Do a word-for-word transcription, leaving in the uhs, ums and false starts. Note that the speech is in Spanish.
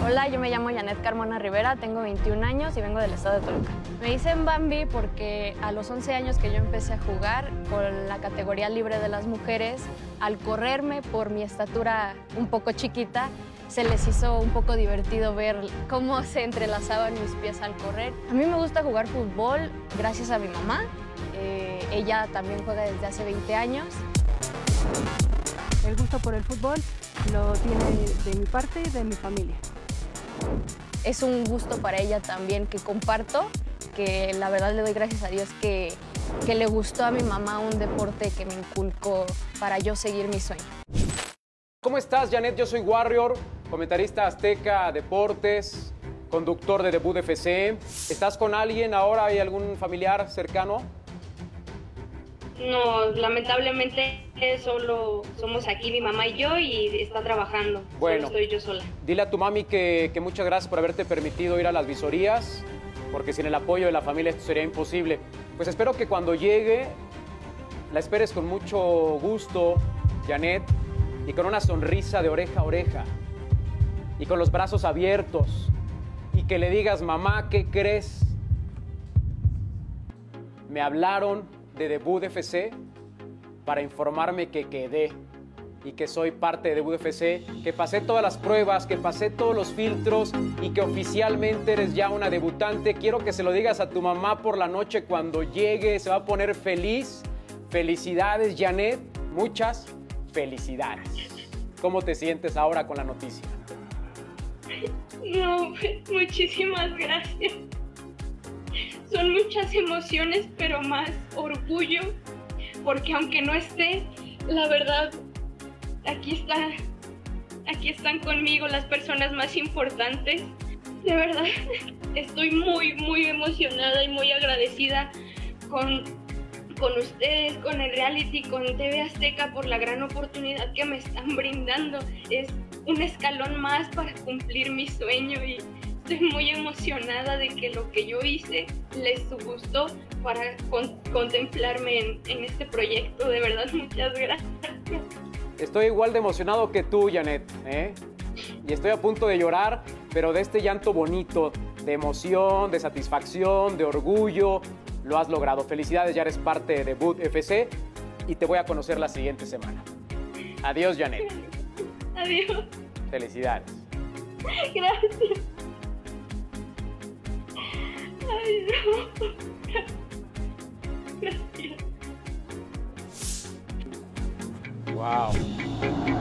Hola, yo me llamo Janet Carmona Rivera, tengo veintiún años y vengo del estado de Toluca. Me dicen Bambi porque a los once años que yo empecé a jugar con la categoría libre de las mujeres, al correrme por mi estatura un poco chiquita, se les hizo un poco divertido ver cómo se entrelazaban mis pies al correr. A mí me gusta jugar fútbol gracias a mi mamá. Eh, ella también juega desde hace veinte años. El gusto por el fútbol lo tiene de mi parte y de mi familia. Es un gusto para ella también que comparto, que la verdad le doy gracias a Dios que, que le gustó a mi mamá un deporte que me inculcó para yo seguir mi sueño. ¿Cómo estás, Janet? Yo soy Warrior, comentarista azteca, deportes, conductor de Debut F C. ¿Estás con alguien ahora? ¿Hay algún familiar cercano? No, lamentablemente solo somos aquí mi mamá y yo y está trabajando. Bueno, solo estoy yo sola. Dile a tu mami que, que muchas gracias por haberte permitido ir a las visorías, porque sin el apoyo de la familia esto sería imposible. Pues espero que cuando llegue la esperes con mucho gusto, Janet, y con una sonrisa de oreja a oreja, y con los brazos abiertos, y que le digas, mamá, ¿qué crees? Me hablaron de Debut F C para informarme que quedé y que soy parte de Debut F C, que pasé todas las pruebas, que pasé todos los filtros y que oficialmente eres ya una debutante. Quiero que se lo digas a tu mamá por la noche cuando llegue, se va a poner feliz. Felicidades, Janet, muchas felicidades. ¿Cómo te sientes ahora con la noticia? No, pues, muchísimas gracias. Son muchas emociones, pero más orgullo, porque aunque no esté, la verdad, aquí está, aquí están conmigo las personas más importantes. De verdad, estoy muy, muy emocionada y muy agradecida con, con ustedes, con el reality, con T V Azteca por la gran oportunidad que me están brindando. Es un escalón más para cumplir mi sueño y estoy muy emocionada de que lo que yo hice les gustó para con, contemplarme en, en este proyecto. De verdad, muchas gracias. Estoy igual de emocionado que tú, Janet, ¿eh? Y estoy a punto de llorar, pero de este llanto bonito, de emoción, de satisfacción, de orgullo, lo has logrado. Felicidades, ya eres parte de Debut F C y te voy a conocer la siguiente semana. Adiós, Janet. Adiós. Felicidades. Gracias. Ay, no. Gracias. Wow.